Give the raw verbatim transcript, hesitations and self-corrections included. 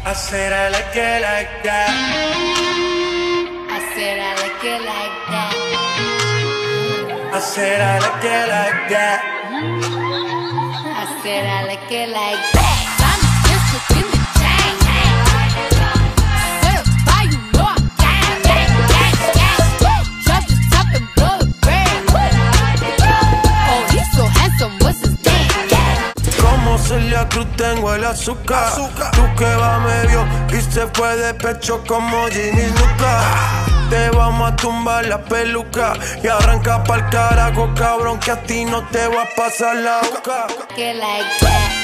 I said I like it like that. I said I like it like that. I said I like it like that. I said I like it like that. I'm just in the chain. Certified, you know I'm gang, gang, gang, gang. Drop the top and blow the brand. Oh, he's so handsome, what's his name? Como Celia Cruz tengo el azúcar. azúcar. Tú que va medio y se fue de pecho como Ginny Luca. Te vamos a tumbar la peluca y arranca pa'l carajo, cabrón, que a ti no te va a pasar la boca. Que like that.